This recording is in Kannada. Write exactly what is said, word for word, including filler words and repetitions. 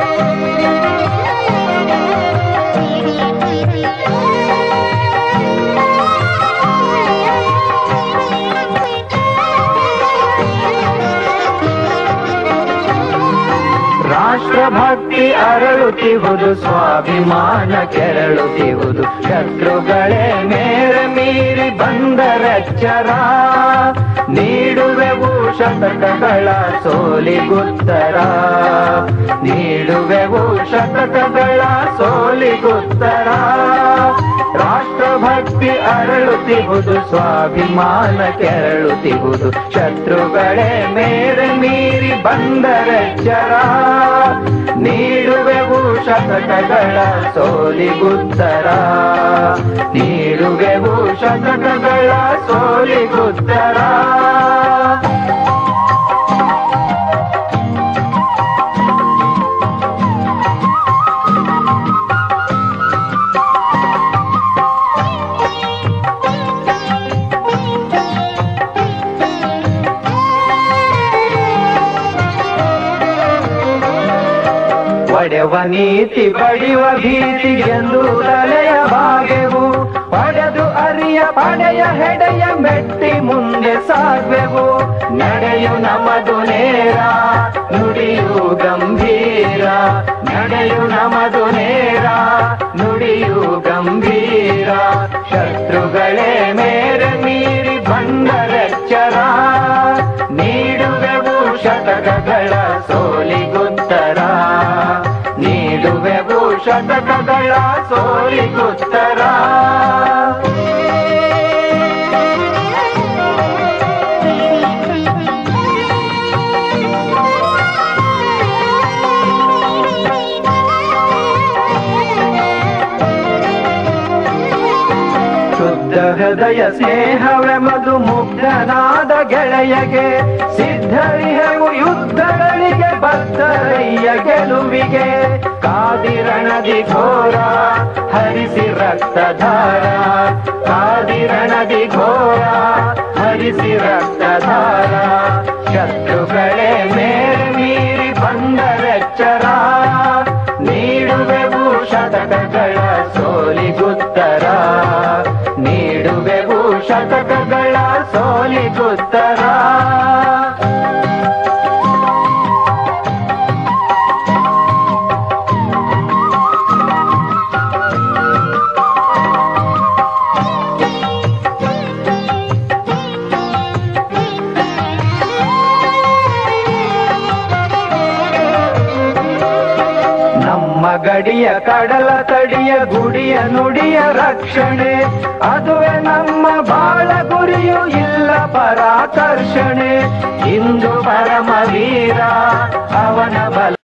ರಾಷ್ಟ್ರಭಕ್ತಿ ಅರಳುತ್ತಿಹುದು, ಸ್ವಾಭಿಮಾನ ಕೆರಳುತ್ತಿಹುದು, ಶತ್ರುಗಳೇ ಮೇರೆ ಮೀರಿ ಬಂದರೆಚ್ಚರ. ನೀಡುವೆವು ಶತಕಗಳ ಸೋಲಿಗುತ್ತರ, ನೀಡುವೆವು ಶತಕಗಳ ಸೋಲಿಗುತ್ತರ. ರಾಷ್ಟ್ರಭಕ್ತಿ ಅರಳುತ್ತಿಹುದು, ಸ್ವಾಭಿಮಾನ ಕೆರಳುತ್ತಿಹುದು, ಶತ್ರುಗಳೇ ಮೇರೆ ಮೀರಿ ಬಂದರೆಚ್ಚರ. ನೀಡುವೆವು ಶತಕಗಳ ಸೋಲಿಗುತ್ತರ, ನೀಡುವೆವು ಶತಕಗಳ ಸೋಲಿಗುತ್ತರ. ಪಡೆವ ನೀತಿ ಬಡಿಯುವ ಭೀತಿಗೆಂದು ತಲೆಯ ಬಾಗೆವು, ಪಡೆದು ಅರಿಯ ಪಡೆಯ ಹೆಡೆಯ ಮೆಟ್ಟಿ ಮುಂದೆ ಸಾಗುವೆವು. ನಡೆಯು ನಮದು ನೇರ, ನುಡಿಯು ಗಂಭೀರ, ನಡೆಯು ನಮದು ನೇರ, ನುಡಿಯು ಗಂಭೀರ. ಶತ್ರುಗಳೇ ಮೇರೆ ಮೀರಿ ಬಂದರೆಚ್ಚರ. ನೀಡುವೆವು ಶತಕಗಳ ಸೋಲಿಗುತ್ತರ, ನೀಡುವೆವು ಶತಕಗಳ ಸೋಲಿಗುತ್ತರ. ಶುದ್ಧ ಹೃದಯ ಸ್ನೇಹವೆಮದು ಮುಗ್ಧನಾದ ಗೆಳೆಯಗೆ, ಸಿದ್ಧರಿಹೆವು ಯುದ್ಧಗಳಿಗೆ ಬದ್ಧರಯ್ಯ ಗೆಲುವಿಗೆ. ಕಾದಿರಣದಿ ಘೋರ ಹರಿಸಿ ರಕ್ತಧಾರ, ಕಾದಿರಣದಿ ಘೋರ ಹರಿಸಿ ರಕ್ತಧಾರ. ಶತ್ರುಗಳೇ ಮೇರೆ ಮೀರಿ ಬಂದರೆಚ್ಚರ. ನೀಡುವೆವು ಶತಕಗಳ ಸೋಲಿಗುತ್ತರ, ನೀಡುವೆವು ಶತಕಗಳ ಸೋಲಿಗುತ್ತರ. ಗಡಿಯ ಕಡಲ ತಡಿಯ ಗುಡಿಯ ನುಡಿಯ ರಕ್ಷಣೆ, ಅದುವೇ ನಮ್ಮ ಬಾಳ ಗುರಿಯು ಇಲ್ಲ ಪರಾಕರ್ಷಣೆ. ಇಂದು ಪರಮವೀರ ಅವನ ಬಲ